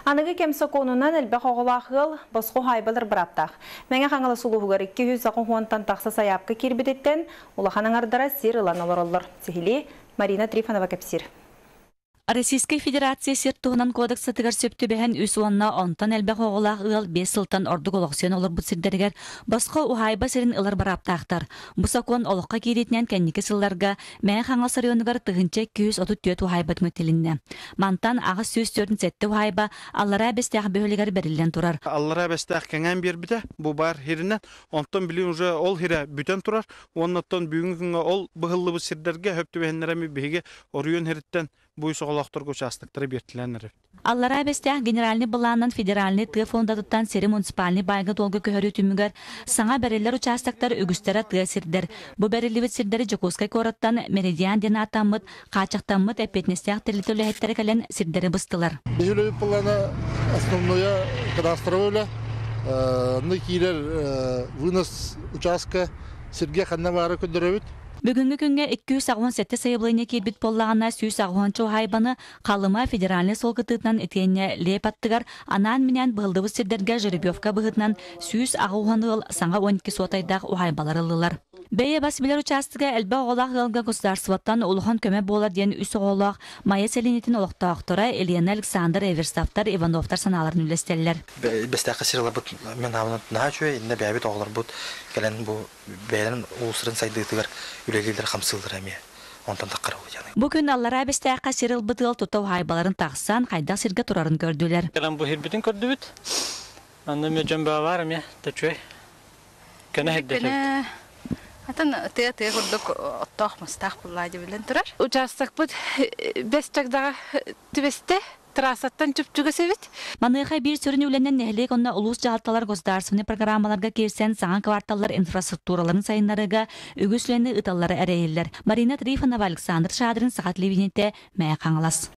Анығы кемсі конунан әлбәқ оғылағыл босқу хайбалыр бұраттақ. Мәңе қаңылы сұлуғығыр 200-10 тақсы саяпқы кербедеттен ұлақаның ардара сер ұлан олар олар. Сехиле Марина Трифонова кәпсір. Российской Федерация сертуғынан кодексы тігір сөпті бәхін өс уанна онтан әлбәқ оғылақ ұғыл 5 сылтан ордық олықсен олар бұд сірдергер басқа ұхайба сірін ұлар бараптақтар. Бұсакон олыққа керетінен кәнекі сылларға мәң қаңылсар өңігір тұғынча 234 ұхайбат мүтілінне. Мантан ағыз сөз төрін сәтті ұхайба аллара бәстәқ бөлігер берілен тұрар. Аллара бәстәқ кәңән бер біті, бұл бар херінен, онтан білін уже ол хері бүтен тұрар, оннаттан бүгін ол бұғылы бұд сірдерге хөпті бәхінлеріме бейге орыйын херіттен бұй соғылақтыр көшастықтыры бертіленір. Аллара бәстәқ генеральный баланын федеральный тығы фонда тұттан сері муниципальный байғы толғы көхөрі түмігер саңа бәрелер участықтар үгістері тығы сірдер. Бұ бәрелівет сірдері Жокускай кораттан меридиан дені атамыд, қачықтамыд әпетнестәқ тірлітілі әттері кәлен сірдері бұстылар. Бежелевет балана основное кадастровое, ныкилер вынос участка сірге қанна бары көндірөвет. Бүгінгі күнге 267 сайыблыйне келбет боллағына 160 хайбаны қалыма федеральный солғытытынан етенне леп аттығар анан менен бұғылдыбы сірдерге жеребевка бұғытынан 160 ыл саңа 12 сотайдақ ухайбалар ылылар. Бәйе басбилер участыға әлбә оғылақ ғылға государстваттан олуған көмі болар ден үс оғылақ майя сәленетін олықтақтыра Елена Александр Эверстафтар Ивановтар саналарын үлестелілер. Бәстәқі сирылар бұд мен авынат наға чөй, инне бәйбет оғылар бұд кәлін бұл бәйленін ұлысырын сайдығытығар үлелілер қамсылдыр әме. Онтан таққар олы яны. Бүгін аллара бәстәқі сирыл бұтығыл тұтау хайбаларын тақсан қайдақ сирге тұрарын көрділер. Кәлін бұл хербетін көрді бүт. Анда мен жөн бәу бар әме, тәчөй. Кәні хәддәтіп. Атын тыя курдук оттох мастах буллайды билен турар. Участок бут бестегдага түбесте трассаттан чүпчүгө себит. Маныха бир сөрүн үленен нехлек онна улус жаалталар государственный программаларга кирсен саңа кварталлар инфраструктураларын сайынларыга үгүслени ыталлары әрейелер. Марина Трифонова, Александр Шадрин, Сағат Левинете, Мәя Қаңылас.